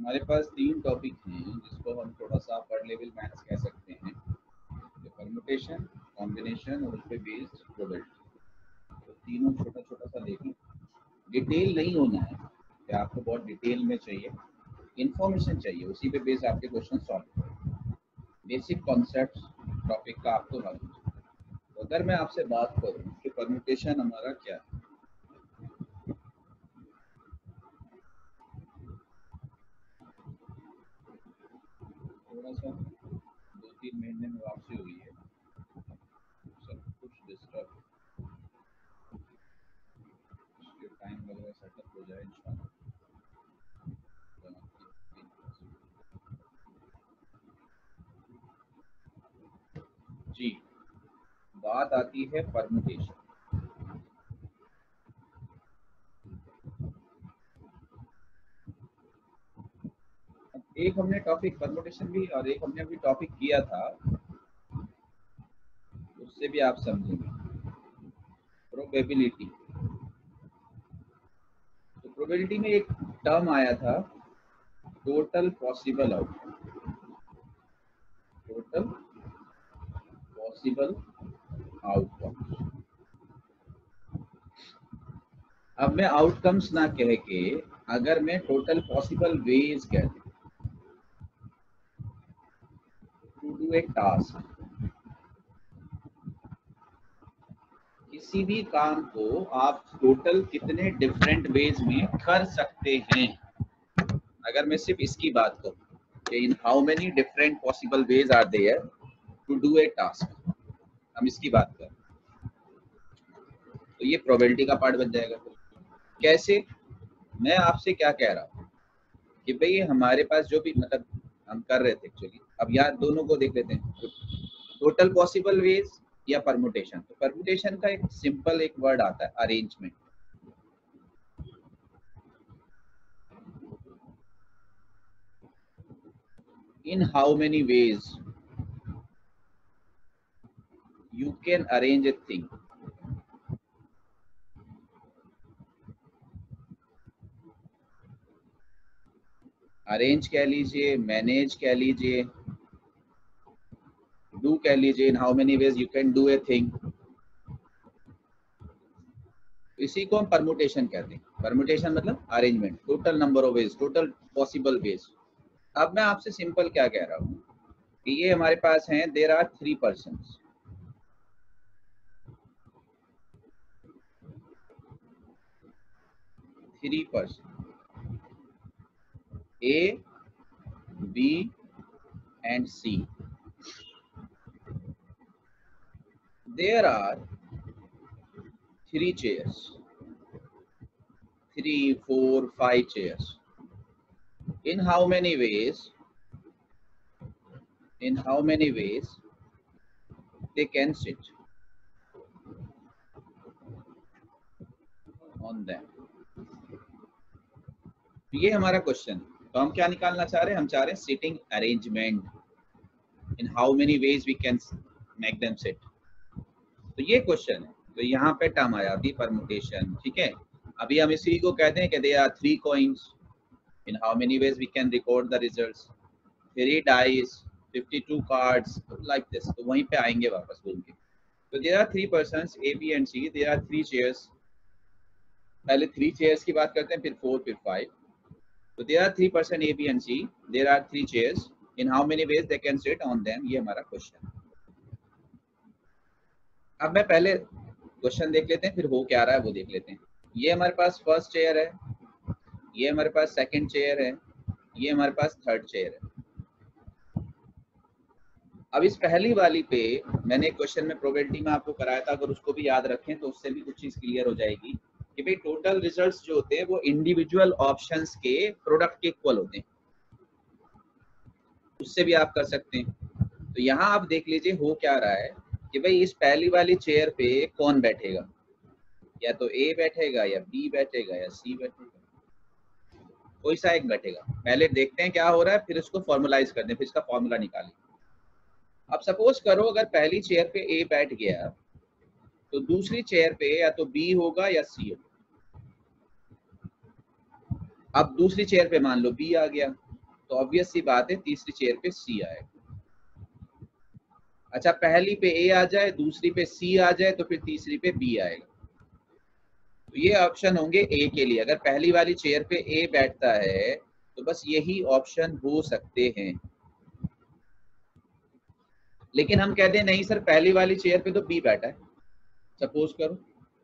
हमारे पास 3 टॉपिक हैं जिसको हम थोड़ा सा अपर लेवल मैथ्स कह सकते हैं। परम्यूटेशन, कॉम्बिनेशन और उस पे बेस्ड प्रोबेबिलिटी। तो तीनों छोटा छोटा सा देखें। डिटेल नहीं होना है कि आपको बहुत डिटेल में चाहिए, इंफॉर्मेशन चाहिए, उसी पे बेस्ड आपके क्वेश्चन सॉल्व करें। बेसिक कॉन्सेप्ट टॉपिक का आपको मालूम है। तो अगर मैं आपसे बात करूं कि परम्यूटेशन हमारा क्या है, थोड़ा सा 2-3 महीने में वापसी हुई है, सब कुछ डिस्टर्ब, टाइम वगैरह सेटअप हो जाए इंशाल्लाह। जी, बात आती है परम्यूटेशन। एक हमने टॉपिक परम्यूटेशन भी और एक हमने अभी टॉपिक किया था, उससे भी आप समझेंगे प्रोबेबिलिटी। तो प्रोबेबिलिटी में एक टर्म आया था total possible outcome. Total possible outcome. अब मैं आउटकम्स ना कह के अगर मैं टोटल पॉसिबल वेज कह दूं टू डू ए टास्क, किसी भी काम को आप टोटल कितने डिफरेंट वेज में कर सकते हैं। अगर मैं सिर्फ इसकी बात करूं कि in how many different possible ways are there to do a task, हम इसकी बात करें तो ये प्रोबेबिलिटी का पार्ट बन जाएगा। कैसे? मैं आपसे क्या कह रहा हूँ कि भाई हमारे पास जो भी मतलब हम कर रहे थे एक्चुअली, अब यहाँ दोनों को देख लेते हैं, टोटल पॉसिबल वेज या परम्यूटेशन। तो परम्यूटेशन का एक सिंपल एक वर्ड आता है arrangement. In how many ways you can arrange a thing. Arrange कह लीजिए, मैनेज कह लीजिए, डू कह लीजिए, in how many ways you can do a thing. इसी को हम परम्यूटेशन कहते हैं। परम्यूटेशन मतलब arrangement, total number of ways, total possible ways. अब मैं आपसे सिंपल क्या कह रहा हूँ कि ये हमारे पास हैं, there are 3 persons. Three person, A, B and C. There are 3 chairs, 3, 4, 5 chairs. In how many ways? In how many ways they can sit on them? ये हमारा क्वेश्चन। तो हम क्या निकालना चाह रहे हैं? हम चाह रहे हैं sitting arrangement. In how many ways we can make them sit. तो ये क्वेश्चन है। तो यहाँ पे टर्म आया अभी परम्यूटेशन, ठीक है। अभी हम इसी को कहते हैं कि there are 3 coins. In how many ways we can record the results? 3 dice, 52 cards, like this. तो वहीं पे आएंगे वापस घूम के। तो there are 3 persons A, B and C. There are 3 chairs. पहले 3 chairs की बात करते हैं, फिर 4, फिर 5. तो there are 3 person A, B and C. There are 3 chairs. In how many ways they can sit on them? ये हमारा क्वेश्चन। अब मैं पहले क्वेश्चन देख लेते हैं, फिर हो क्या रहा है वो देख लेते हैं। ये हमारे पास फर्स्ट चेयर है, ये हमारे पास सेकंड चेयर है, ये हमारे पास थर्ड चेयर है। अब इस पहली वाली पे मैंने क्वेश्चन में प्रोबेबिलिटी में आपको कराया था, अगर उसको भी याद रखें तो उससे भी कुछ चीज क्लियर हो जाएगी कि भाई टोटल रिजल्ट्स जो होते हैं वो इंडिविजुअल ऑप्शंस के प्रोडक्ट के इक्वल होते हैं। उससे भी आप कर सकते हैं। तो यहाँ आप देख लीजिए हो क्या रहा है कि भाई इस पहली वाली चेयर पे कौन बैठेगा, या तो ए बैठेगा या बी बैठेगा या सी बैठेगा, कोई सा एक बैठेगा। पहले देखते हैं क्या हो रहा है, फिर इसको फॉर्मुलाइज करते हैं, फिर इसका फॉर्मूला निकालें। अब सपोज करो अगर पहली चेयर पे ए बैठ गया तो दूसरी चेयर पे या तो बी होगा या सी होगा। अब दूसरी चेयर पे मान लो बी आ गया, तो ऑब्वियस सी बात है तीसरी चेयर पे सी आएगा। अच्छा, पहली पे ए आ जाए, दूसरी पे सी आ जाए, तो फिर तीसरी पे बी आएगा। तो ये ऑप्शन होंगे ए के लिए। अगर पहली वाली चेयर पे ए बैठता है तो बस यही ऑप्शन हो सकते हैं। लेकिन हम कहते हैं नहीं सर, पहली वाली चेयर पे तो बी बैठा है, सपोज करो,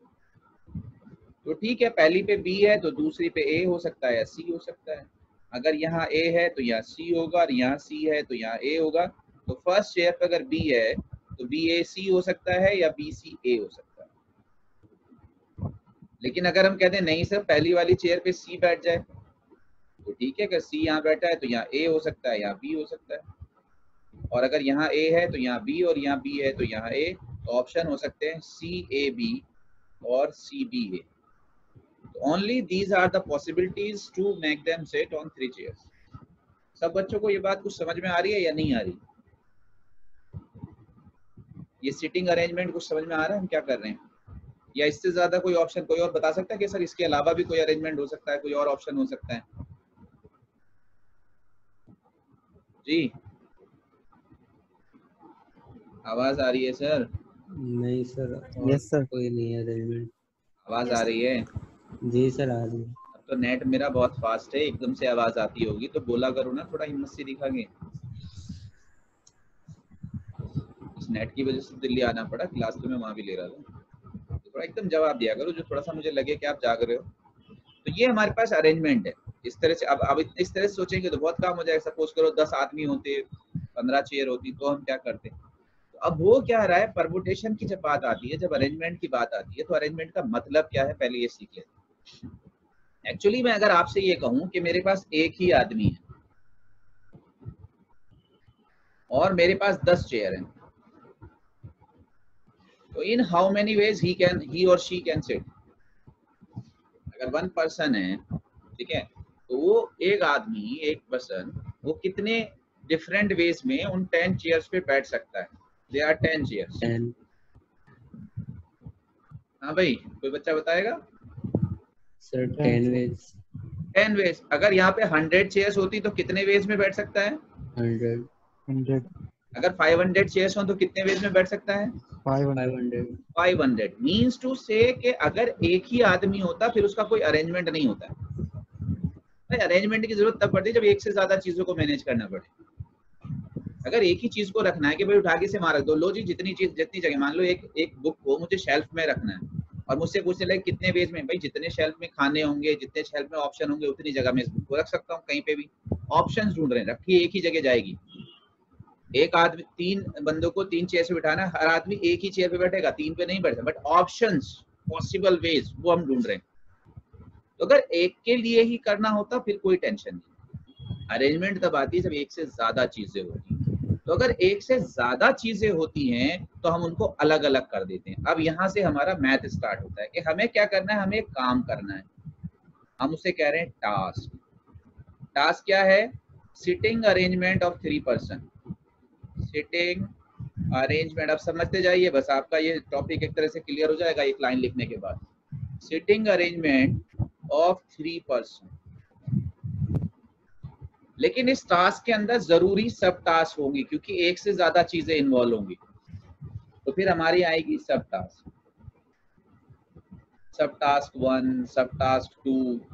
तो ठीक है, पहली पे बी है तो दूसरी पे ए हो सकता है या सी हो सकता है। अगर यहाँ ए है तो यहाँ सी होगा, और यहाँ सी है तो यहाँ ए होगा। तो फर्स्ट चेयर पे अगर बी है तो बी ए सी हो सकता है या बी सी ए हो सकता है। लेकिन अगर हम कहते हैं नहीं सर, पहली वाली चेयर पे सी बैठ जाए, तो ठीक है, अगर सी यहाँ बैठा है तो यहाँ ए हो सकता है, यहाँ बी हो सकता है। और अगर यहाँ ए है तो यहाँ बी, और यहाँ बी है तो यहाँ ए। तो ऑप्शन हो सकते हैं सी ए बी और C B A. Only these are the possibilities to make them sit on 3 chairs. सब बच्चों को ये बात कुछ समझ में आ रही है या नहीं आ रही? ये सिटिंग अरेंजमेंट कुछ समझ में आ रहा है हम क्या कर रहे हैं? या इससे ज्यादा कोई ऑप्शन कोई और बता सकता है कि सर इसके अलावा भी कोई अरेंजमेंट हो सकता है, कोई और ऑप्शन हो सकता है? जी, आवाज आ रही है सर? नहीं सर, यस सर। कोई नहीं है अरेंजमेंट। आवाज आ रही है? जी सर, आ रही है। अब तो नेट मेरा बहुत फास्ट है, एकदम से आवाज आती होगी तो बोला करो ना, थोड़ा हिम्मत से दिखा के। इस नेट की वजह से दिल्ली आना पड़ा, क्लास तो मैं वहां भी ले रहा था। तो थोड़ा एकदम जवाब दिया करो जो थोड़ा सा मुझे लगे कि आप जाग रहे हो। तो ये हमारे पास अरेंजमेंट है इस तरह से। अब इस तरह से सोचेंगे तो बहुत काम हो जाएगा। सपोज करो 10 आदमी होते, 15 चेयर होती, तो हम क्या करते? तो अब वो क्या रहा है, परमुटेशन की जब बात आती है, जब अरेंजमेंट की बात आती है, तो अरेंजमेंट का मतलब क्या है पहले ये सीख लेते हैं। एक्चुअली मैं अगर आपसे ये कहूं कि मेरे पास एक ही आदमी है और मेरे पास 10 चेयर हैं, तो in how many ways he और शी कैन सिट? अगर 1 पर्सन है, ठीक है, तो वो एक आदमी, एक पर्सन, वो कितने डिफरेंट वेज में उन 10 चेयर्स पे बैठ सकता है? They are 10 chairs. 10। हाँ भाई, कोई बच्चा बताएगा? Sir 10 ways. 10 वेज। अगर यहाँ पे 100 चेयर्स होती तो कितने वेज में बैठ सकता है? 100। अगर 500 चेयर्स हो तो कितने वेज में बैठ सकता है? 500। 500 मीन्स टू से कि अगर एक ही आदमी होता फिर उसका कोई अरेंजमेंट नहीं होता। भाई अरेंजमेंट की जरूरत तब पड़ती है जब एक से ज्यादा चीजों को मैनेज करना पड़े। अगर एक ही चीज को रखना है कि भाई उठा के से मार दो, लो जी, जितनी जगह, मान लो एक बुक को मुझे शेल्फ में रखना है और मुझसे पूछने लगे कितने पेज में, भाई जितने शेल्फ में खाने होंगे, जितने शेल्फ में ऑप्शन होंगे, उतनी जगह में इस बुक को रख सकता हूँ। कहीं पे भी ऑप्शंस ढूंढ रहे हैं, रखिए एक ही जगह जाएगी। एक आदमी, 3 बंदों को 3 चेयर पे बिठाना, हर आदमी एक ही चेयर पे बैठेगा, 3 पे नहीं बैठेगा, बट ऑप्शंस, पॉसिबल वेज, वो हम ढूंढ रहे हैं। तो अगर एक के लिए ही करना होता फिर कोई टेंशन नहीं। अरेंजमेंट तब आती है जब एक से ज्यादा चीजें होती हैं। तो अगर एक से ज्यादा चीजें होती हैं तो हम उनको अलग अलग कर देते हैं। अब यहाँ से हमारा मैथ स्टार्ट होता है कि हमें क्या करना है, हमें एक काम करना है, हम उसे कह रहे हैं टास्क। टास्क क्या है? Sitting arrangement of 3 person. Sitting arrangement, अब समझते जाइए, बस आपका ये टॉपिक एक तरह से क्लियर हो जाएगा एक लाइन लिखने के बाद। Sitting arrangement of 3 person. लेकिन इस टास्क के अंदर जरूरी सब टास्क होंगी क्योंकि एक से ज्यादा चीजें इन्वॉल्व होंगी। तो फिर हमारी आएगी सब टास्क, सब टास्क 1, सब टास्क 2,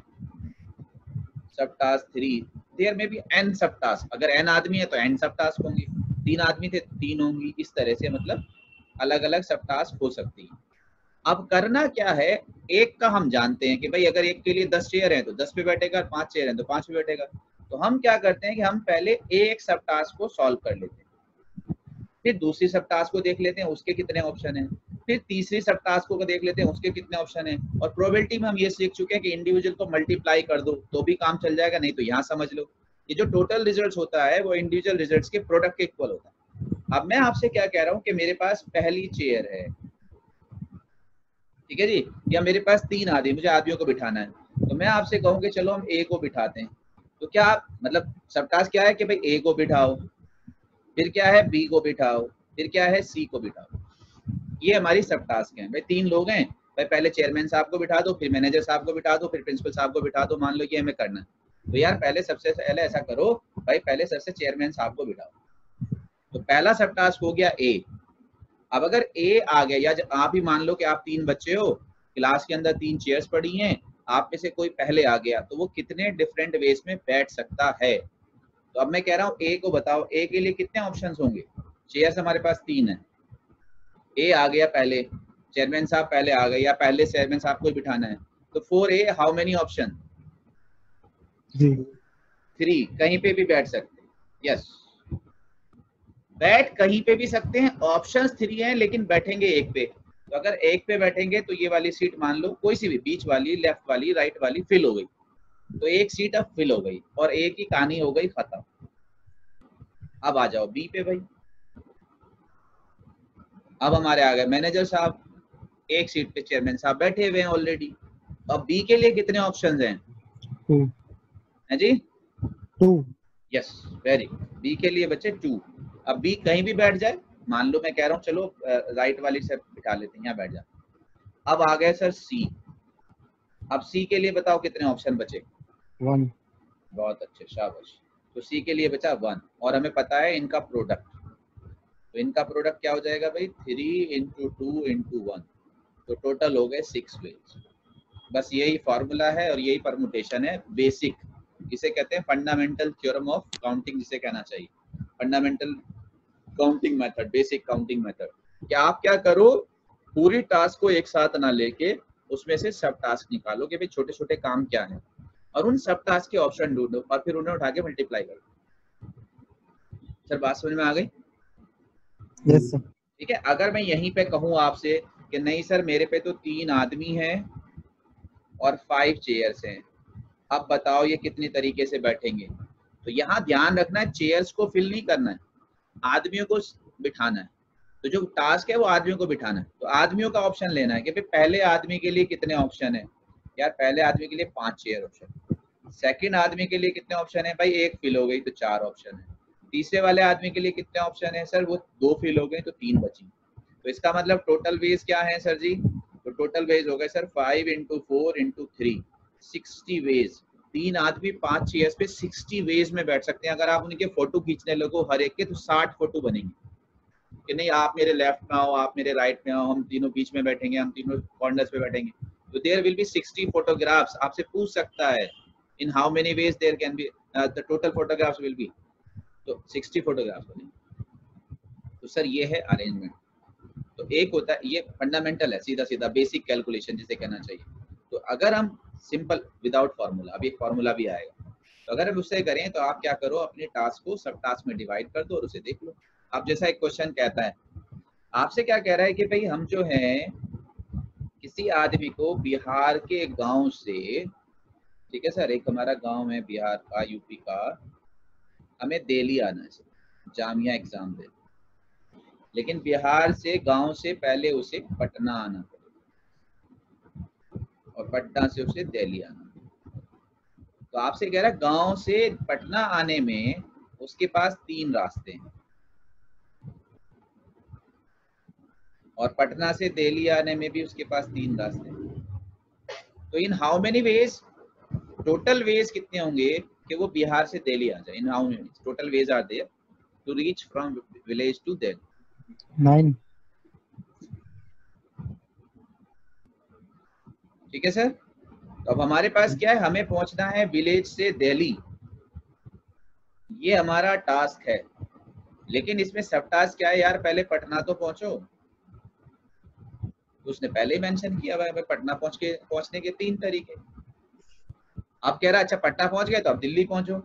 सब टास्क 3, देयर में भी n सब टास्क। अगर n आदमी है तो n सब टास्क होंगे, 3 आदमी थे 3 होंगी। इस तरह से मतलब अलग अलग सब टास्क हो सकती है। अब करना क्या है, एक का हम जानते हैं कि भाई अगर एक के लिए 10 चेयर है तो 10 पे बैठेगा, 5 चेयर है तो 5 पे बैठेगा। तो हम क्या करते हैं कि हम पहले एक सब टास्क को सॉल्व कर लेते हैं, फिर दूसरी सब टास्क को देख लेते हैं उसके कितने ऑप्शन हैं, फिर तीसरी सब टास्क को देख लेते हैं उसके कितने ऑप्शन हैं। और प्रोबेबिलिटी में हम ये सीख चुके हैं कि इंडिविजुअल को मल्टीप्लाई कर दो तो भी काम चल जाएगा, नहीं तो यहाँ समझ लो ये जो टोटल रिजल्ट होता है वो इंडिविजुअल रिजल्ट के प्रोडक्ट के इक्वल होता है। अब मैं आपसे क्या कह रहा हूँ कि मेरे पास पहली चेयर है, ठीक है जी, या मेरे पास 3 आदमी, मुझे आदमियों को बिठाना है, तो मैं आपसे कहूँ कि चलो हम ए को बिठाते हैं। तो क्या मतलब सब टास्क क्या है कि भाई ए को बिठाओ, फिर क्या है बी को बिठाओ, फिर क्या है सी को बिठाओ। ये हमारी सब टास्क हैं। भाई 3 लोग हैं, भाई पहले चेयरमैन साहब को बिठा दो, फिर मैनेजर साहब को बिठा दो, फिर प्रिंसिपल साहब को बिठा दो, मान लो कि हमें करना है। तो यार पहले सबसे पहले ऐसा करो भाई पहले सर से चेयरमैन साहब को बिठाओ। तो पहला सब टास्क हो गया ए। अब अगर ए आ गया, या आप ही मान लो कि आप 3 बच्चे हो, क्लास के अंदर 3 चेयर्स पड़ी हैं, आप में से कोई पहले आ गया, तो वो कितने डिफरेंट वेज में बैठ सकता है। तो अब मैं कह रहा हूँ ए को बताओ, ए के लिए कितने ऑप्शंस होंगे। चेयर्स हमारे पास 3 है, ए आ गया पहले, चेयरमैन साहब पहले आ गए, या पहले चेयरमैन साहब को बिठाना है, तो 4A हाउ मेनी ऑप्शन? 3, कहीं पे भी बैठ सकते हैं। यस, बैठ कहीं पे भी सकते हैं, ऑप्शंस 3 हैं, लेकिन बैठेंगे एक पे। तो अगर एक पे बैठेंगे तो ये वाली सीट मान लो कोई सी भी, बीच वाली, लेफ्ट वाली, राइट वाली फिल हो गई, तो एक सीट अब फिल हो गई और ए की कहानी हो गई खत्म। अब आ जाओ बी पे भाई। अब हमारे आ गए मैनेजर साहब, एक सीट पे चेयरमैन साहब बैठे हुए हैं ऑलरेडी। अब बी के लिए कितने ऑप्शंस हैं? 2 है जी? 2। Yes, very good. बी के लिए बच्चे 2। अब बी कहीं भी बैठ जाए, मान लो मैं कह रहा हूँ चलो राइट वाली से बिठा लेते हैं, यहाँ बैठ जाए। अब आ गए सर सी। अब सी के लिए बताओ कितने ऑप्शन बचे? 1। बहुत अच्छे, शाबाश। तो सी के लिए बचा 1, और हमें पता है इनका प्रोडक्ट, तो इनका प्रोडक्ट क्या हो जाएगा भाई? 3 × 2 × 1, तो टोटल हो गए 6 वेज। बस यही फॉर्मूला है और यही परमुटेशन है, बेसिक, इसे कहते हैं फंडामेंटल थ्योरम ऑफ काउंटिंग, जिसे कहना चाहिए fundamental counting method, basic counting method. क्या आप क्या करो, पूरी टास्क को एक साथ ना लेके उसमें से सब टास्क निकालो कि भाई छोटे छोटे काम क्या हैं, और उन सब टास्क के ऑप्शन ढूंढो और फिर उन्हें उठा के मल्टीप्लाई करो। सर बात समझ में आ गई? Yes sir. ठीक है। अगर मैं यहीं पे कहूँ आपसे कि नहीं सर मेरे पे तो 3 आदमी हैं और 5 चेयर्स हैं, अब बताओ ये कितनी तरीके से बैठेंगे, तो यहाँ ध्यान रखना है चेयर्स को फिल नहीं करना है, आदमियों को बिठाना है। तो जो टास्क है वो आदमियों को बिठाना है, तो आदमियों का ऑप्शन लेना है कि भाई पहले आदमी के लिए कितने ऑप्शन है। यार पहले आदमी के लिए 5 चेयर ऑप्शन, सेकंड आदमी के लिए कितने ऑप्शन है भाई? 1 फिल हो गई तो 4 ऑप्शन है। तीसरे वाले आदमी के लिए कितने ऑप्शन है सर? वो 2 फिल हो गए तो 3 बची। तो इसका मतलब टोटल वेज क्या है सर जी? तो टोटल वेज हो गए सर 5 × 4 × 3, 60 वेज। 3 आदमी 5 चेयर्स पे 60 वेज में बैठ सकते हैं। अगर आप उनके फोटो खींचने लगो हर एक के, तो 60 फोटो बनेंगे कि नहीं, आप मेरे लेफ्ट में आओ, आप मेरे राइट में आओ, हम तीनों बीच में बैठेंगे, हम तीनों कॉर्नर्स पे बैठेंगे, तो देयर विल बी 60 फोटोग्राफ्स। आपसे पूछ सकता है in how many ways there can be the total photographs will be, तो 60 फोटोग्राफ्स बनेंगे। तो सर ये है अरेंजमेंट। तो एक होता है, ये फंडामेंटल है, सीधा सीधा बेसिक कैलकुलेशन जिसे कहना चाहिए। तो अगर हम सिंपल विदाउट फार्मूला, अभी एक फार्मूला भी आएगा, तो अगर हम उससे करें तो आप क्या करो, अपने टास्क को सब टास्क में डिवाइड कर दो और उसे देख लो। अब जैसा एक क्वेश्चन कहता है, आपसे क्या कह रहा है कि भाई हम जो है किसी आदमी को बिहार के गांव से, ठीक है सर, एक हमारा गांव है बिहार का, यूपी का, हमें दिल्ली आना है जामिया एग्जाम दे, लेकिन बिहार से गांव से पहले उसे पटना आना पड़ेगा और पटना से उसे दिल्ली आना। तो आपसे कह रहा है गांव से पटना आने में उसके पास 3 रास्ते हैं और पटना से दिल्ली आने में भी उसके पास 3 रास्ते हैं। तो in how many ways, total ways कितने होंगे कि वो बिहार से दिल्ली आ जाए? In how many total ways are there to reach from village to Delhi? 9। ठीक है सर। तो अब हमारे पास क्या है, हमें पहुंचना है विलेज से दिल्ली, ये हमारा टास्क है। लेकिन इसमें सब टास्क क्या है यार, पहले पटना तो पहुंचो, तो उसने पहले ही मेंशन किया हुआ है पटना पहुंचने के 3 तरीके। आप कह रहा है अच्छा पटना पहुंच गए तो अब दिल्ली पहुंचो,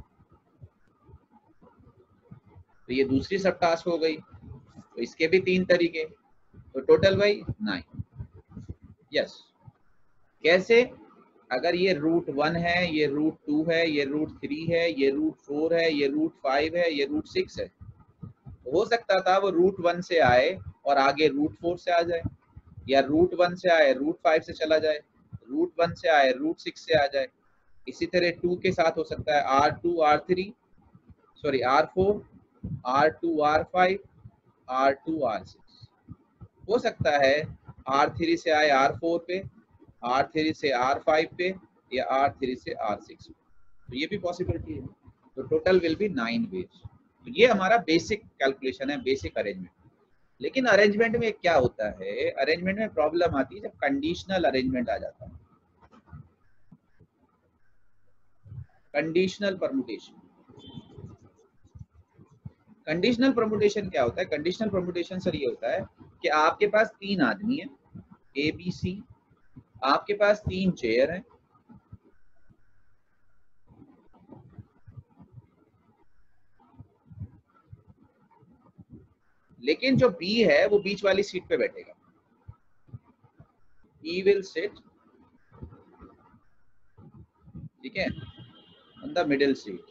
तो ये दूसरी सब टास्क हो गई, तो इसके भी 3 तरीके, तो टोटल भाई 9। यस, कैसे? अगर ये रूट 1 है, ये रूट 2 है, ये रूट 3 है, ये रूट 4 है, ये रूट 5 है, ये रूट 6 है, तो हो सकता था वो रूट 1 से आए और आगे रूट 4 से आ जाए, या रूट 1 से आए रूट 5 से चला जाए, रूट 1 से आए रूट 6 से आ जाए। इसी तरह 2 के साथ हो सकता है R2 R3 sorry R4 R2 R5 R2 R6। हो सकता है R3 से आए R4 पे, R3 से R5 पे, या R3 से R6 पे, तो ये भी पॉसिबिलिटी है। तो तो टोटल विल बी 9 वेज। तो ये हमारा बेसिक कैलकुलेशन है, बेसिक अरेंजमेंट। लेकिन अरेंजमेंट में क्या होता है, अरेंजमेंट में प्रॉब्लम आती है जब कंडीशनल अरेंजमेंट आ जाता है, कंडीशनल परमुटेशन। कंडीशनल परमुटेशन क्या होता है? कंडीशनल परमुटेशन सर ये होता है कि आपके पास 3 आदमी है ए बी सी, आपके पास 3 चेयर है, लेकिन जो बी है वो बीच वाली सीट पे बैठेगा। ही विल सिट, ठीक है, ऑन द मिडिल सीट।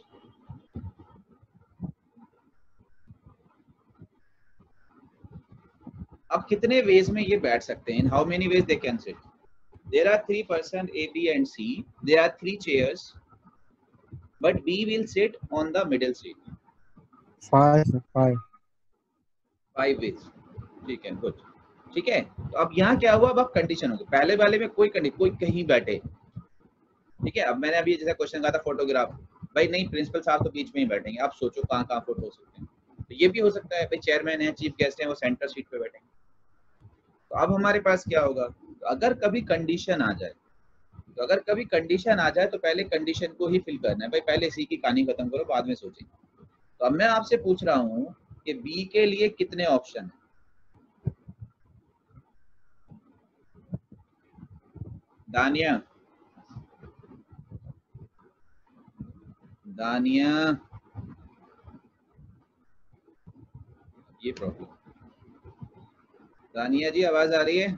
अब कितने वेज में ये बैठ सकते हैं? In how many ways they can sit? There are 3 person A B and C, there are 3 chairs, but B will sit on the middle seat. 5 5 5 ways, ठीक है, good. ठीक है, तो अब यहाँ क्या हुआ? अब आप कंडीशन होगी, पहले वाले में कोई कहीं बैठे, ठीक है। अब मैंने अभी जैसा क्वेश्चन कहा था फोटोग्राफ, भाई नहीं प्रिंसिपल साहब तो बीच में ही बैठेंगे, आप सोचो कहाँ कहाँ फोटो हो सकते हैं। तो ये भी हो सकता है भाई चेयरमैन है, चीफ गेस्ट है, वो सेंटर सीट पे बैठेंगे। तो अब हमारे पास क्या होगा? तो अगर कभी कंडीशन आ जाए, तो पहले कंडीशन को ही फिल करना है भाई, पहले सी की कहानी खत्म करो, बाद में सोचेंगे। तो अब मैं आपसे पूछ रहा हूँ कि बी के लिए कितने ऑप्शन है? दानिया, ये प्रॉब्लम। दानिया जी आवाज आ रही है?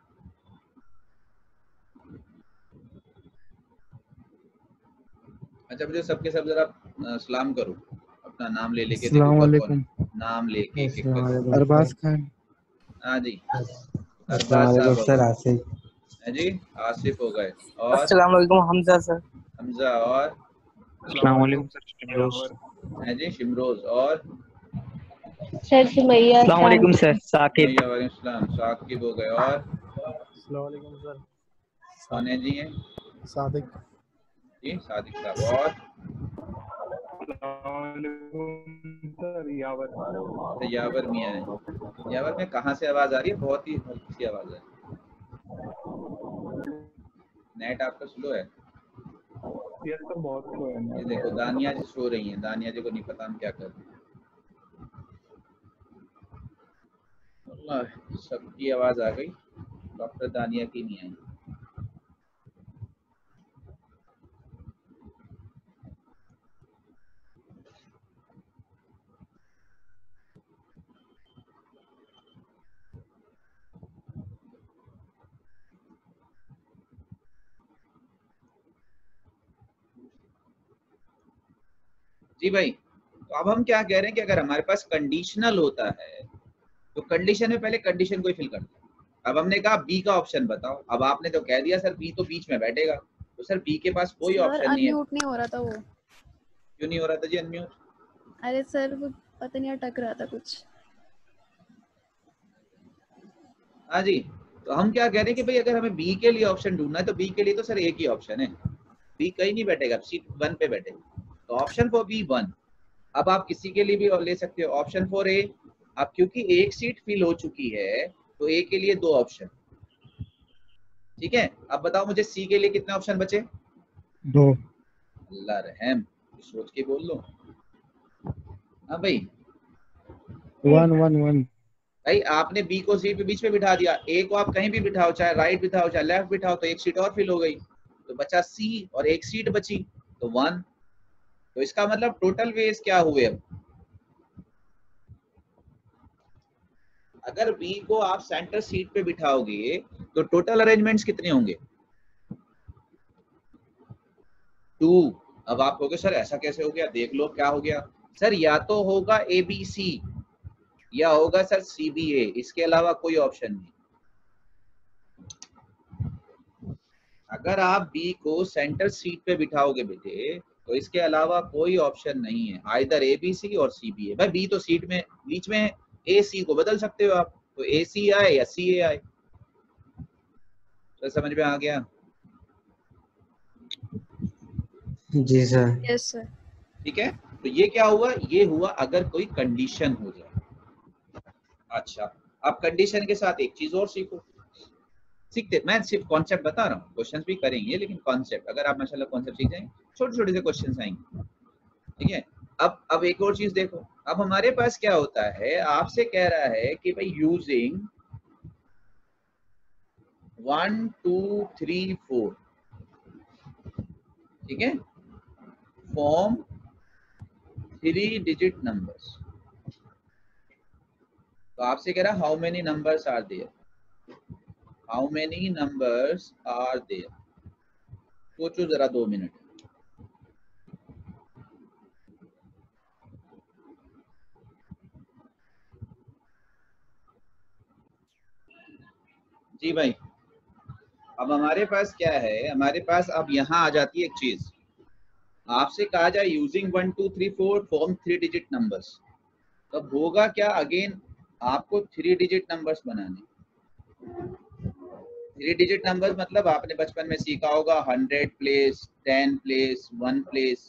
अच्छा, मुझे सबके सब जरा सलाम करो, अपना नाम ले लेके, देखो अस्सलाम कौन कौन वालेकुम। है, नाम लेके एक एक करके। अरबाज खान। हाँ जी, अस्सलाम अरबाज साहब वालेकुम हो सर, गए, आसिफ। है जी, आसिफ हो गए, और अस्सलाम वालेकुम हमजा सर। हमजा, और अस्सलाम वालेकुम सर शिमरोज। है जी शिमरोज, और सर सुमैया अस्सलाम वालेकुम सर साकिब। मैया वालेकुम सलाम, साकिब हो गए, और अस्सलाम वालेकुम सर। कौन है जी? है सादिक। जी सादिक साहब, और सर यावर। यावर मियाँ है। यावर में कहाँ से आवाज आ रही है? बहुत ही हल्की सी आवाज है, नेट आपका स्लो है। यस सर बहुत स्लो है। ये देखो दानिया जी सो रही हैं, दानिया जी को नहीं पता हम क्या कर रहे हैं। अल्लाह, सबकी आवाज आ गई, डॉक्टर दानिया की नहीं आई। जी भाई, तो अब हम क्या कह रहे हैं कि अगर हमारे पास कंडीशनल होता है तो कंडीशन में पहले कंडीशन को ही फिल करते हैं। अब हमने कहा बी का ऑप्शन बताओ, अब आपने तो कह दिया सर बी तो बीच में बैठेगा, तो सर बी के पास कोई ऑप्शन नहीं है। अनम्यूट नहीं हो रहा था वो। क्यों नहीं हो रहा था जी अनम्यूट? अरे सर वो पता नहीं अटक रहा था कुछ। हाँ जी, तो हम क्या कह रहे हैं कि भाई अगर हमें बी के लिए ऑप्शन ढूंढना है तो बी के लिए तो सर एक ही ऑप्शन है, बी कहीं नहीं बैठेगा, सीट 1 पे बैठेगा, तो ऑप्शन फॉर बी 1। अब आप किसी के लिए भी और ले सकते हो, ऑप्शन फॉर ए। अब क्योंकि एक सीट फिल हो चुकी है तो ए के लिए 2 ऑप्शन, ठीक है। अब बताओ मुझे सी के लिए कितने ऑप्शन बचे? 2। अल्लाह रहम, सोच के बोल लो। हाँ भाई, 1 1 1। भाई आपने बी को सीट पे बीच में बिठा दिया, ए को आप कहीं भी बिठाओ, चाहे राइट बिठाओ चाहे लेफ्ट बिठाओ, तो एक सीट और फिल हो गई, तो बचा सी और एक सीट बची, तो 1। तो इसका मतलब टोटल वेज क्या हुए? अब अगर बी को आप सेंटर सीट पे बिठाओगे तो टोटल अरेंजमेंट्स कितने होंगे? 2। अब आप कहोगे सर ऐसा कैसे हो गया? देख लो क्या हो गया सर, या तो होगा ए बी सी या होगा सर सी बी ए, इसके अलावा कोई ऑप्शन नहीं। अगर आप बी को सेंटर सीट पे बिठाओगे बेटे तो इसके अलावा कोई ऑप्शन नहीं है, आइदर ए बी सी और सी बी ए। भाई बी तो सीट में बीच में है, ए सी को बदल सकते हो आप, तो ए सी आए या सी ए आए। तो समझ में आ गया? जी सर। Yes sir. ठीक है। तो ये क्या हुआ, ये हुआ अगर कोई कंडीशन हो जाए। अच्छा, अब कंडीशन के साथ एक चीज और सीखते, मैं सिर्फ कॉन्सेप्ट बता रहा हूँ, क्वेश्चंस भी करेंगे लेकिन कॉन्सेप्ट, अगर आप माशाल्लाह कॉन्सेप्ट सीख जाएंगे, छोटे छोटे से क्वेश्चंस आएंगे, ठीक है। अब एक और चीज देखो, अब हमारे पास क्या होता है, आपसे कह रहा है कि भाई यूजिंग 1 2 3 4, ठीक है, फॉर्म 3 डिजिट नंबर्स। तो आपसे कह रहा है how many numbers are there, how many numbers are there. सोचो जरा 2 मिनट। जी भाई, अब हमारे पास क्या है, हमारे पास अब यहाँ आ जाती है एक चीज, आपसे कहा जाए यूजिंग 1 2 3 4 फॉर्म 3 डिजिट नंबर्स, तब होगा क्या, अगेन आपको 3 डिजिट नंबर्स बनाने। 3 डिजिट नंबर्स मतलब आपने बचपन में सीखा होगा 100 प्लेस, 10 प्लेस, 1 प्लेस।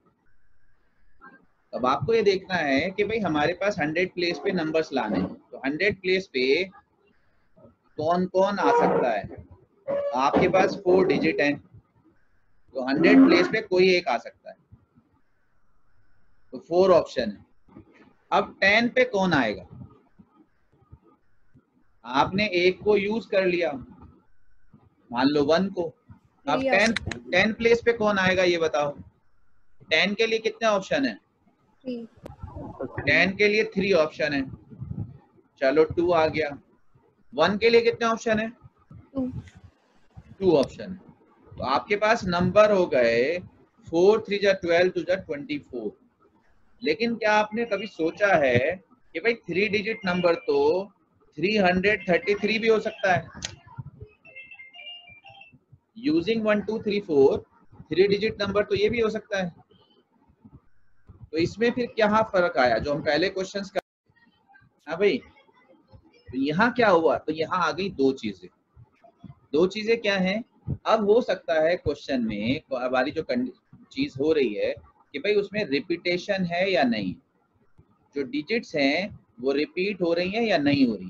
अब आपको ये देखना है कि भाई हमारे पास 100 प्लेस पे नंबर्स लाने हैं, तो 100 प्लेस पे कौन कौन आ सकता है। आपके पास 4 डिजिट हैं, तो 100 प्लेस पे कोई एक आ सकता है, तो 4 ऑप्शन है। अब 10 पे कौन आएगा, आपने एक को यूज कर लिया, मान लो 1 को। अब 3 आ सकते हैं। 10 प्लेस पे कौन आएगा ये बताओ। 10 के लिए कितने ऑप्शन है, 3। 10 के लिए 3 ऑप्शन है, चलो 2 आ गया। 1 के लिए कितने ऑप्शन है, 2। 2 ऑप्शन है। तो आपके पास नंबर हो गए 4 3 जा 12 2 जा 24। लेकिन क्या आपने कभी सोचा है कि भाई 3 डिजिट नंबर तो 333 भी हो सकता है। यूजिंग 1 2 3 4 3 डिजिट नंबर तो ये भी हो सकता है। तो इसमें फिर क्या फर्क आया जो हम पहले क्वेश्चंस कर, हाँ भाई, तो यहाँ क्या हुआ, तो यहाँ आ गई दो चीजें। दो चीजें क्या हैं, अब हो सकता है क्वेश्चन में हमारी जो चीज हो रही है कि भाई उसमें रिपीटेशन है या नहीं, जो डिजिट्स हैं वो रिपीट हो रही हैं या नहीं हो रही।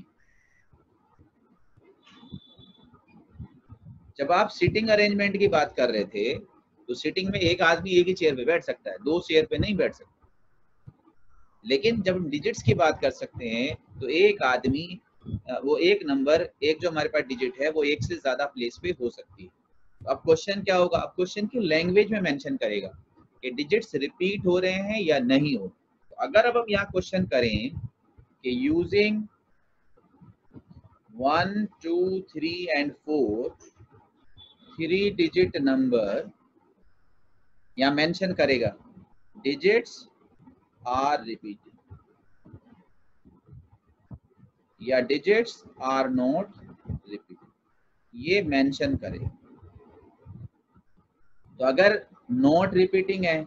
जब आप सीटिंग अरेंजमेंट की बात कर रहे थे, तो सीटिंग में एक आदमी एक ही चेयर पे बैठ सकता है, 2 चेयर पे नहीं बैठ सकता। लेकिन जब हम डिजिट्स की बात कर सकते हैं, तो एक आदमी वो एक नंबर, एक जो हमारे पास डिजिट है वो एक से ज्यादा प्लेस पे हो सकती है। तो अब क्वेश्चन क्या होगा, अब क्वेश्चन की लैंग्वेज में मेंशन करेगा कि डिजिट्स रिपीट हो रहे हैं या नहीं हो। तो अगर अब हम यहाँ क्वेश्चन करें कि यूजिंग 1 2 3 एंड 4 3 डिजिट नंबर, या मेंशन करेगा डिजिट्स आर रिपीटेड या डिजिट्स आर नॉट रिपीटेड, ये मेंशन करे। तो अगर नॉट रिपीटिंग है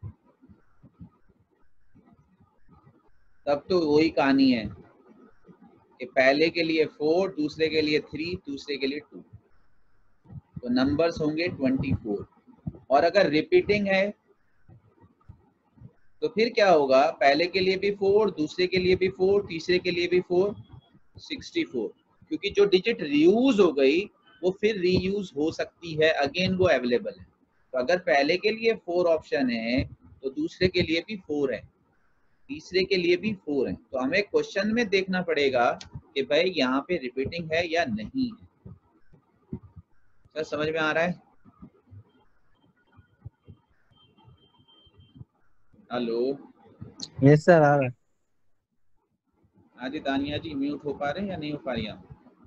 तब तो वही कहानी है कि पहले के लिए 4, दूसरे के लिए 3, दूसरे के लिए 2, तो नंबर्स होंगे 24। और अगर रिपीटिंग है तो फिर क्या होगा, पहले के लिए भी 4, दूसरे के लिए भी 4, तीसरे के लिए भी 4, 64। क्योंकि जो डिजिट रीयूज हो गई वो फिर रीयूज हो सकती है, अगेन वो अवेलेबल है। तो अगर पहले के लिए 4 ऑप्शन है तो दूसरे के लिए भी 4 है, तीसरे के लिए भी 4 है। तो हमें क्वेश्चन में देखना पड़ेगा कि भाई यहाँ पे रिपीटिंग है या नहीं है। सर समझ में आ रहा है? हेलो, यस सर आ रहा है। हाँ जी दानिया जी, म्यूट हो पा रहे हैं या नहीं हो पा रही आप?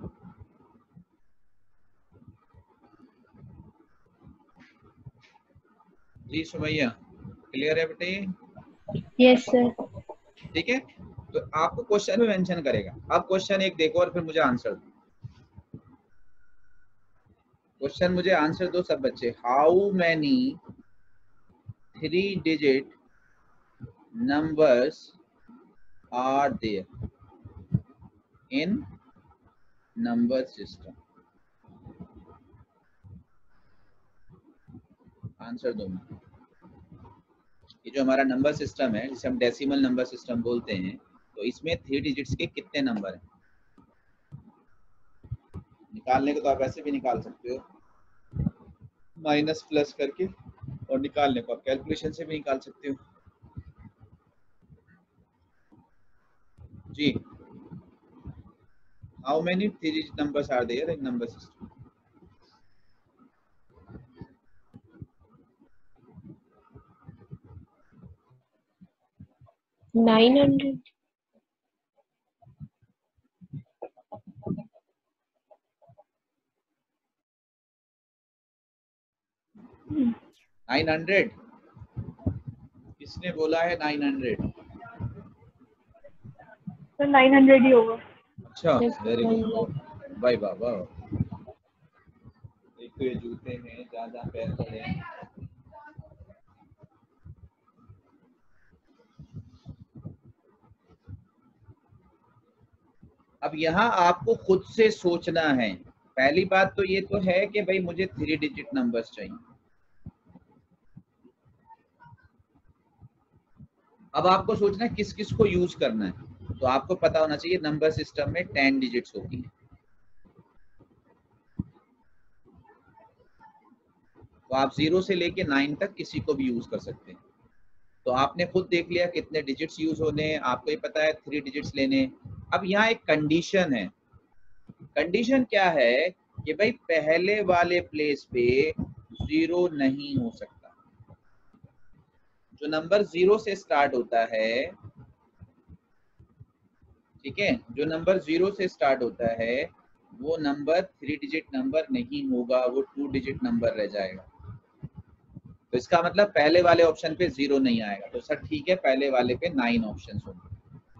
जी सुमैया, क्लियर है बेटे? Yes sir. ठीक है, तो आपको क्वेश्चन में मेंशन करेगा। अब क्वेश्चन एक देखो और फिर मुझे आंसर दो। क्वेश्चन मुझे आंसर दो सब बच्चे। How many 3 digit numbers are there in number system? Answer दो। ये जो हमारा नंबर सिस्टम है जिसे हम डेसिमल नंबर सिस्टम बोलते हैं, तो इसमें 3 डिजिट्स के कितने नंबर हैं? निकालने को तो आप ऐसे भी निकाल सकते हो, माइनस प्लस करके, और निकालने को आप कैलकुलेशन से भी निकाल सकते हो। जी, how many 3 digit numbers are there in number system? $900. 900? किसने बोला है 900? तो 900 ही होगा। अच्छा, Yes, वेरी yes. गुड भाई, बाबा। एक तो ये जूते हैं, जहाँ जहाँ पैर पड़े हैं। अब यहाँ आपको खुद से सोचना है। पहली बात तो ये तो है कि भाई मुझे 3 डिजिट नंबर्स चाहिए। अब आपको सोचना है किस किस को यूज करना है। तो आपको पता होना चाहिए नंबर सिस्टम में 10 डिजिट्स होती हैं। तो आप 0 से लेके 9 तक किसी को भी यूज कर सकते हैं। तो आपने खुद देख लिया कितने डिजिट्स यूज होने हैं, आपको ये पता है 3 डिजिट्स लेने। अब यहाँ एक कंडीशन है। कंडीशन क्या है कि भाई पहले वाले प्लेस पे 0 नहीं हो सकता। जो नंबर 0 से स्टार्ट होता है, ठीक है, जो नंबर 0 से स्टार्ट होता है वो नंबर 3 डिजिट नंबर नहीं होगा, वो 2 डिजिट नंबर रह जाएगा। तो इसका मतलब पहले वाले ऑप्शन पे 0 नहीं आएगा। तो सर ठीक है, पहले वाले पे 9 ऑप्शंस होंगे।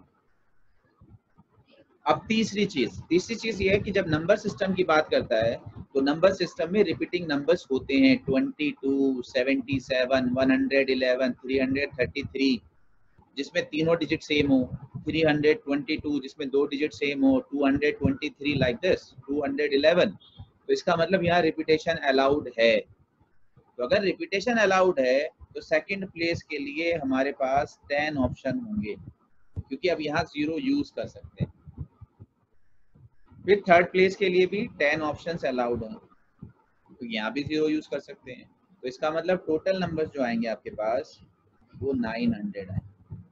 अब तीसरी चीज ये है कि जब नंबर सिस्टम की बात करता है तो नंबर सिस्टम में रिपीटिंग नंबर्स होते हैं 22, 77, 111, 333, जिसमें तीनों डिजिट सेम हो, 322 जिसमें 2 डिजिट सेम हो, 223 लाइक दिस, 211। तो इसका मतलब यहाँ रिपीटेशन अलाउड है। तो अगर रिपीटेशन अलाउड है तो सेकंड प्लेस के लिए हमारे पास 10 ऑप्शन होंगे, क्योंकि अब यहाँ 0 यूज कर सकते हैं। फिर थर्ड प्लेस के लिए भी 10 ऑप्शंस अलाउड हैं, तो यहाँ भी 0 यूज कर सकते हैं। तो इसका मतलब टोटल नंबर्स जो आएंगे आपके पास वो 900 आएंगे।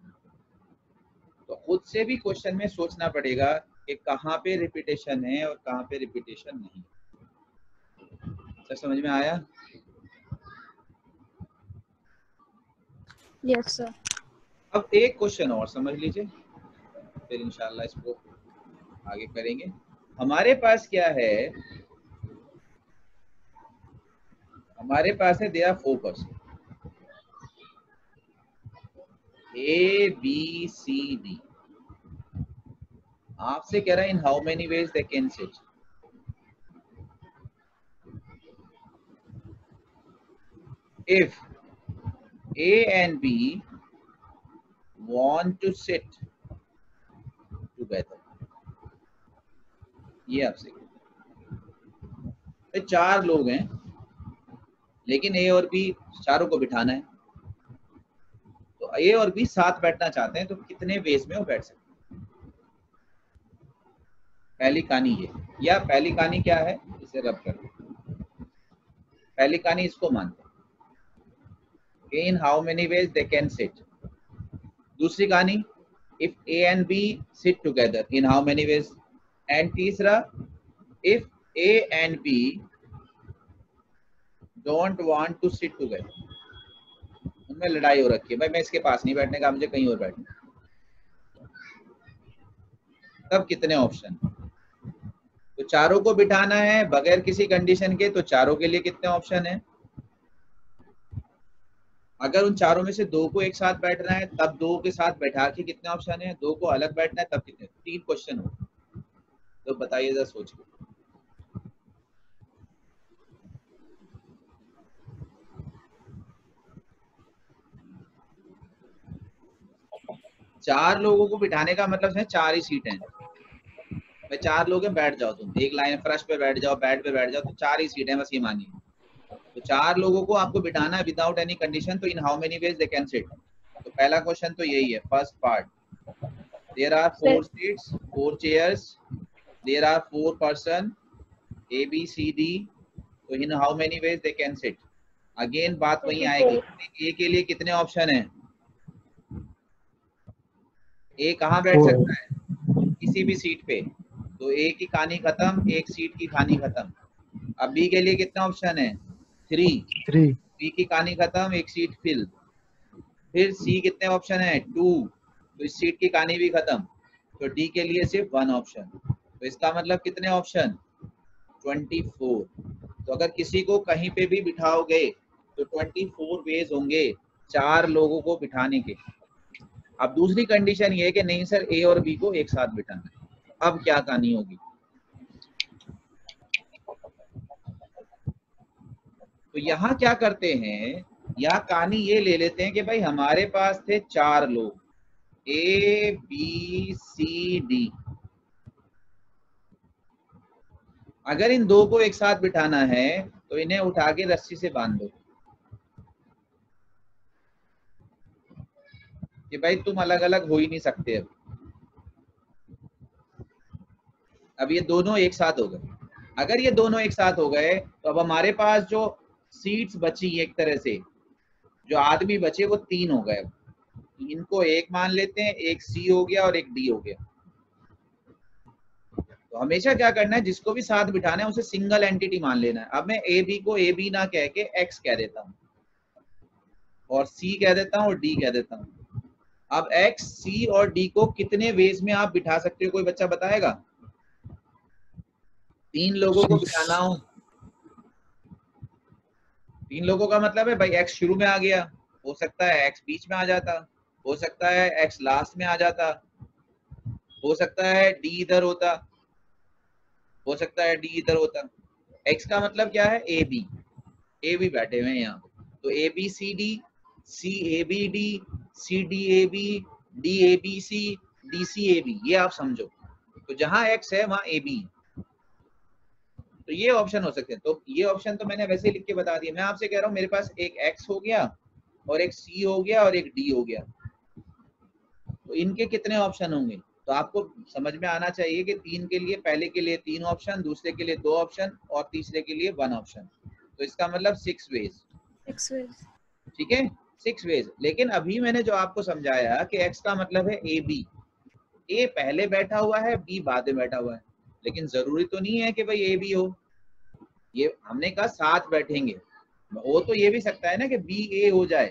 तो खुद से भी क्वेश्चन में सोचना पड़ेगा कि कहाँ पे रिपीटेशन है और कहाँ पे रिपीटेशन नहीं। सर समझ में आया? Yes, sir. अब एक क्वेश्चन और समझ लीजिए, फिर इंशाल्लाह इसको आगे करेंगे। हमारे पास क्या है? हमारे पास है there 4 person, A, B, C, D। आपसे कह रहा है in how many ways they can sit. If A and B want to sit together, ये आपसे 4 लोग हैं, लेकिन A और B चारों को बिठाना है। तो A और B साथ बैठना चाहते हैं, तो कितने वेज में वो बैठ सकते हैं? पहली कहानी ये, या पहली कहानी क्या है, इसे रब कर दो। पहली कहानी इसको मानते हैं, in how many ways they can sit. दूसरी कहानी, if A and B sit together, in how many ways? And तीसरा, if A and B don't want to sit together, उनमें लड़ाई हो रखी है, भाई मैं इसके पास नहीं बैठने का, मुझे कहीं और बैठना। तब कितने ऑप्शन? तो चारों को बिठाना है बगैर किसी कंडीशन के, तो चारों के लिए कितने ऑप्शन है? अगर उन चारों में से 2 को एक साथ बैठना है तब 2 के साथ बैठा के कितने ऑप्शन है? 2 को अलग बैठना है तब कितने? 3 क्वेश्चन हो। तो बताइए जरा सोच के। चार लोगों को बिठाने का मतलब है 4 ही सीट हैं। भाई 4 लोग हैं, बैठ जाओ, तुम एक लाइन फर्श पे बैठ जाओ, बेड पे बैठ जाओ, तो 4 ही सीट हैं, बस ये मानिए। तो 4 लोगों को आपको बिठाना है विदाउट एनी कंडीशन। तो in how many ways they can sit? पहला क्वेश्चन तो यही है, first part. There are 4 seats, 4 chairs, there are 4 person, A B C D, तो in how many ways they can sit. Again बात वही आएगी, ए के लिए कितने ऑप्शन हैं? ए कहाँ बैठ सकता है? किसी भी सीट पे, तो ए की कहानी खत्म, एक सीट की कहानी खत्म। अब बी के लिए कितना ऑप्शन है? 3, बी की कहानी खत्म, एक सीट फिल। फिर सी कितने ऑप्शन है? 2, तो इस सीट की कहानी भी खत्म। तो डी के लिए सिर्फ 1 ऑप्शन। तो इसका मतलब कितने ऑप्शन? 24। तो अगर किसी को कहीं पे भी बिठाओगे तो 24 वेज होंगे 4 लोगों को बिठाने के। अब दूसरी कंडीशन ये है कि नहीं सर ए और बी को एक साथ बिठाना है। अब क्या कहानी होगी? तो यहाँ क्या करते हैं, यहाँ कहानी ये ले लेते हैं कि भाई हमारे पास थे 4 लोग, ए बी सी डी। अगर इन दो को एक साथ बिठाना है तो इन्हें उठा के रस्सी से बांध दो कि भाई तुम अलग अलग हो ही नहीं सकते। अब ये दोनों एक साथ हो गए। अगर ये दोनों एक साथ हो गए तो अब हमारे पास जो सीट्स बची, एक तरह से जो आदमी बचे वो 3 हो गए। इनको एक मान लेते हैं, एक सी हो गया और एक डी हो गया। तो हमेशा क्या करना है, जिसको भी साथ बिठाना है उसे सिंगल एंटिटी मान लेना है। अब मैं ए बी को ए बी ना कह के एक्स कह देता हूँ और सी कह देता हूँ और डी कह देता हूँ। अब एक्स, सी और डी को कितने वेज में आप बिठा सकते हो, कोई बच्चा बताएगा? 3 लोगों को बिठाना हो, 3 लोगों का मतलब है भाई एक्स शुरू में आ गया, हो सकता है एक्स बीच में आ जाता, हो सकता है एक्स लास्ट में आ जाता, हो सकता है डी इधर होता, हो सकता है डी इधर होता। एक्स का मतलब क्या है? ए बी बैठे हुए हैं यहाँ पे। तो A B C D, C A B D, C D A B, D A B C, D C A B, ये आप समझो। तो जहां एक्स है वहां ए बी। तो ये ऑप्शन हो सकते हैं। तो ये ऑप्शन तो मैंने वैसे ही लिख के बता दिया। मैं आपसे कह रहा हूँ मेरे पास एक एक्स हो गया और एक सी हो गया और एक डी हो गया, तो इनके कितने ऑप्शन होंगे? तो आपको समझ में आना चाहिए कि 3 के लिए, पहले के लिए 3 ऑप्शन, दूसरे के लिए 2 ऑप्शन और तीसरे के लिए 1 ऑप्शन। तो इसका मतलब 6 वेज। ठीक है, 6 वेज। लेकिन अभी मैंने जो आपको समझाया कि एक्स का मतलब है ए बी, ए पहले बैठा हुआ है, बी बाद में बैठा हुआ है, लेकिन जरूरी तो नहीं है कि भाई ए बी हो। ये हमने कहा साथ बैठेंगे, वो तो ये भी सकता है ना कि बी ए हो जाए।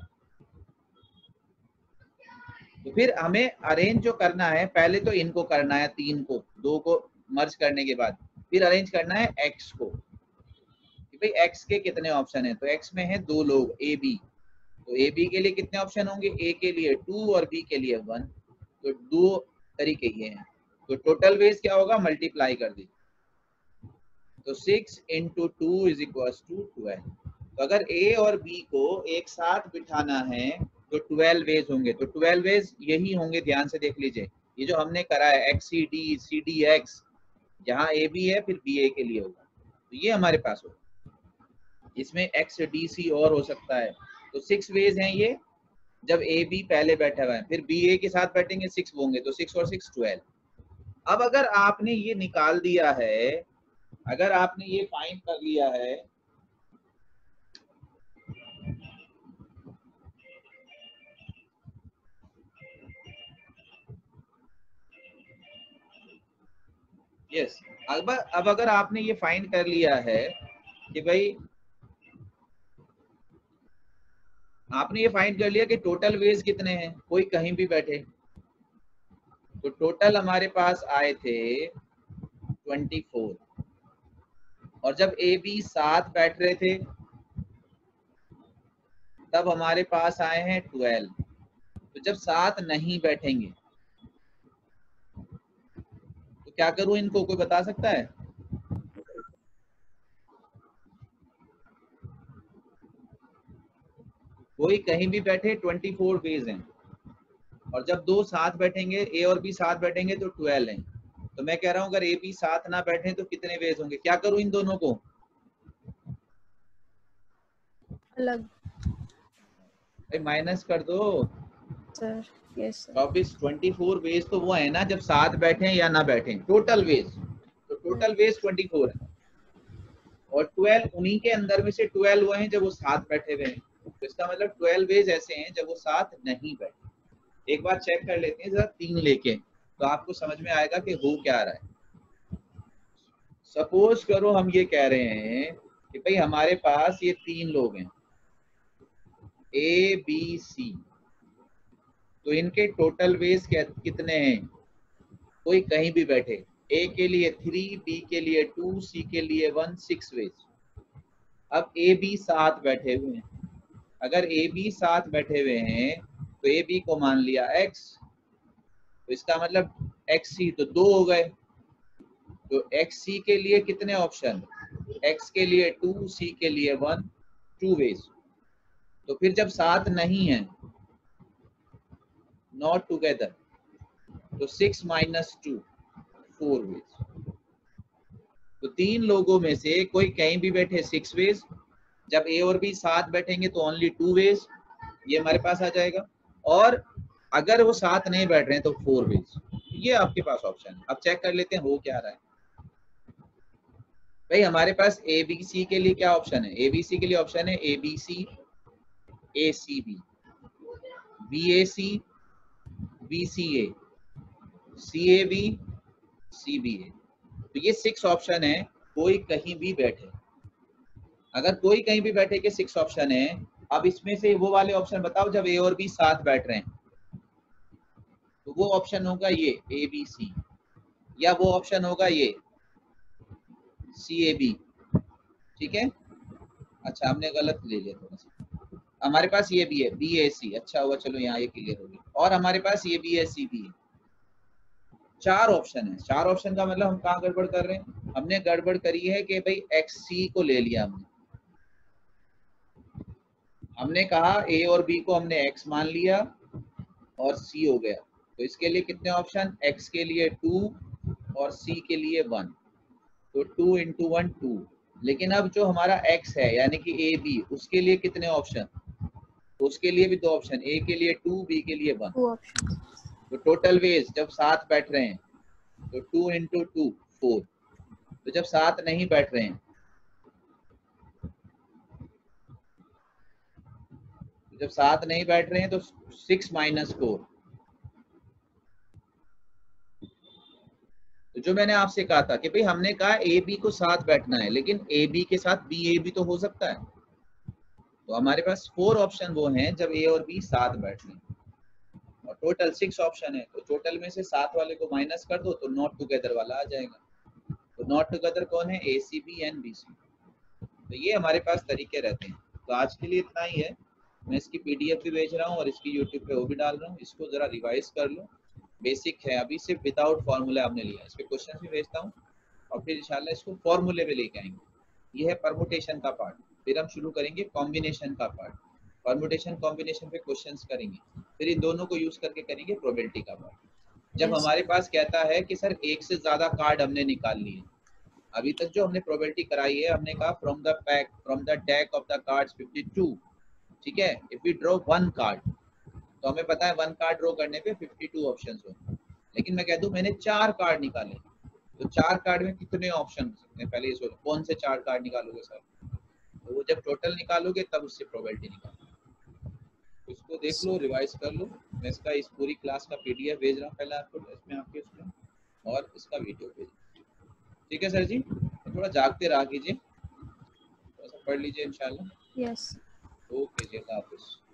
तो फिर हमें अरेंज जो करना है, पहले तो इनको करना है 3 को, 2 को मर्ज करने के बाद फिर अरेंज करना है एक्स को कि भाई एक्स के कितने ऑप्शन है। तो एक्स में है 2 लोग ए बी, तो ए बी के लिए कितने ऑप्शन होंगे? ए के लिए 2 और बी के लिए 1। तो 2 तरीके ये हैं। तो टोटल वेज क्या होगा? मल्टीप्लाई कर दी, तो 6 × 2 = 12। तो अगर ए और बी को एक साथ बिठाना है तो 12 वेज होंगे। तो 12 वेज यही होंगे, ध्यान से देख लीजिए। ये जो हमने करा है X C D, C D X, जहाँ ए बी है फिर बी ए के लिए होगा, तो ये हमारे पास होगा। इसमें एक्स डी सी और हो सकता है। तो 6 वेज हैं ये, जब ए बी पहले बैठा हुआ है, फिर बी ए के साथ बैठेंगे 6 होंगे, तो 6 और 6 12। अब अगर आपने ये निकाल दिया है, अगर आपने ये फाइंड कर लिया है, यस, अब अगर आपने ये फाइंड कर लिया है कि भाई, आपने ये फाइंड कर लिया कि टोटल वेज कितने हैं, कोई कहीं भी बैठे, तो टोटल हमारे पास आए थे 24। और जब ए बी साथ बैठ रहे थे तब हमारे पास आए हैं 12। तो जब साथ नहीं बैठेंगे तो क्या करूं इनको, कोई बता सकता है? कोई कहीं भी बैठे 24 वेज हैं, और जब 2 साथ बैठेंगे, ए और बी साथ बैठेंगे तो 12 हैं। तो मैं कह रहा हूं अगर ए बी साथ ना बैठे तो कितने वेज होंगे? क्या करूं इन दोनों को? अलग। माइनस कर दो, sir. Yes, sir. तो अब इस 24 वेज तो वो है ना जब साथ बैठे या ना बैठे, टोटल वेज, तो टोटल वेज 24 है और 12 उन्हीं के अंदर में से 12 वो हैं जब वो साथ बैठे हुए हैं। तो इसका मतलब 12 वेज ऐसे हैं जब वो साथ नहीं बैठे। एक बार चेक कर लेते हैं जरा 3 लेके, तो आपको समझ में आएगा कि हो क्या रहा है। सपोज करो हम ये कह रहे हैं कि भाई हमारे पास ये 3 लोग हैं ए बी सी, तो इनके टोटल वेज कितने हैं, कोई कहीं भी बैठे, ए के लिए 3, बी के लिए 2, सी के लिए 1, 6 वेज। अब ए बी साथ बैठे हुए हैं, अगर ए बी साथ बैठे हुए हैं तो ए बी को मान लिया x, तो इसका मतलब एक्स सी तो 2 हो गए, तो एक्स सी के लिए कितने ऑप्शन, x के लिए 2, सी के लिए 1, 2 वेज। तो फिर जब साथ नहीं है, नॉट टुगेदर, तो 6 - 2, 4 वेज। तो 3 लोगों में से कोई कहीं भी बैठे 6 वेज, जब ए और बी साथ बैठेंगे तो ओनली 2 वेज, ये हमारे पास आ जाएगा। और अगर वो साथ नहीं बैठ रहे हैं तो 4 वेज। ये आपके पास ऑप्शन है। अब चेक कर लेते हैं हो क्या रहा है। भाई हमारे पास ए बी सी के लिए क्या ऑप्शन है, ए बी सी के लिए ऑप्शन है A B C, A C B, B A C, B C A, C A B, C B A. तो ये 6 ऑप्शन है, कोई कहीं भी बैठे। अगर कोई कहीं भी बैठे के 6 ऑप्शन है। अब इसमें से वो वाले ऑप्शन बताओ जब ए और बी साथ बैठ रहे हैं, तो वो ऑप्शन होगा ये ए बी सी, या वो ऑप्शन होगा ये सी ए बी। ठीक है, अच्छा हमने गलत ले लिया थोड़ा सा, हमारे पास ये भी है बी ए सी। अच्छा हुआ, चलो यहाँ ये क्लियर हो गया। और हमारे पास ये बी ए सी बी है। 4 ऑप्शन है। 4 ऑप्शन का मतलब हम कहाँ गड़बड़ कर रहे हैं, हमने गड़बड़ करी है कि भाई एक्स सी को ले लिया हमने कहा ए और बी को हमने x मान लिया और c हो गया। तो इसके लिए कितने ऑप्शन, x के लिए 2 और c के लिए 1, तो 2 × 1 2। लेकिन अब जो हमारा x है यानी कि ए बी, उसके लिए कितने ऑप्शन, तो उसके लिए भी 2 ऑप्शन, a के लिए 2, b के लिए 1। 2 options. तो टोटल वेज जब साथ बैठ रहे हैं तो 2 × 2 4। तो जब साथ नहीं बैठ रहे हैं, जब साथ नहीं बैठ रहे हैं तो 6 - 4। तो जो मैंने आपसे कहा था कि भाई हमने कहा ए बी को साथ बैठना है, लेकिन ए बी के साथ बी ए भी तो हो सकता है। तो हमारे पास 4 ऑप्शन वो हैं जब ए और बी साथ बैठ रहे हैं, और टोटल 6 ऑप्शन है। तो टोटल में से साथ वाले को माइनस कर दो तो नॉट टुगेदर वाला आ जाएगा। तो नॉट टुगेदर कौन है, A C B and B C. तो ये हमारे पास तरीके रहते हैं। तो आज के लिए इतना ही है। मैं इसकी पीडीएफ भी भेज रहा हूँ और इसकी यूट्यूब पे वो भी डाल रहा हूँ, इसको जरा रिवाइज कर लो। बेसिक है, अभी सिर्फ विदाउट फॉर्मूला हमने लिया। इस पे क्वेश्चन भी भेजता हूँ और फिर इंशाल्लाह इसको फॉर्मूले में लेके आएंगे। ये है परमुटेशन का पार्ट, फिर हम शुरू करेंगे कॉम्बिनेशन का पार्ट। परमुटेशन कॉम्बिनेशन पे क्वेश्चंस करेंगे, फिर इन दोनों को यूज करके करेंगे प्रोबेबिलिटी का पार्ट। जब हमारे पास कहता है कि सर एक से ज्यादा कार्ड हमने निकाल लिए, अभी तक जो हमने प्रोबेबिलिटी कराई है हमने कहा from the deck of the cards 52। ठीक है, इफ वी ड्रॉ 1 कार्ड, तो हमें पता है 1 कार्ड ड्रॉ करने पे 52 ऑप्शंस हो। लेकिन मैं कह दूं मैंने 4 कार्ड निकाले, तो 4 कार्ड में कितने ऑप्शन हो सकते हैं, पहले ये सोचो कौन से 4 कार्ड निकालोगे सर। तो वो जब टोटल निकालोगे तब उससे प्रोबेबिलिटी निकालो। इसको देख लो, रिवाइज कर लो। मैं इसका इस पूरी क्लास का पीडीएफ भेज रहा हूँ पहले आपको, इसमें आपके उसमें, और इसका वीडियो भेज। ठीक है सर जी, थोड़ा जागते रहा कीजिए, थोड़ा सा पढ़ लीजिए इंशाल्लाह। Yes. ओके जी, अल्लाह हाफिज़।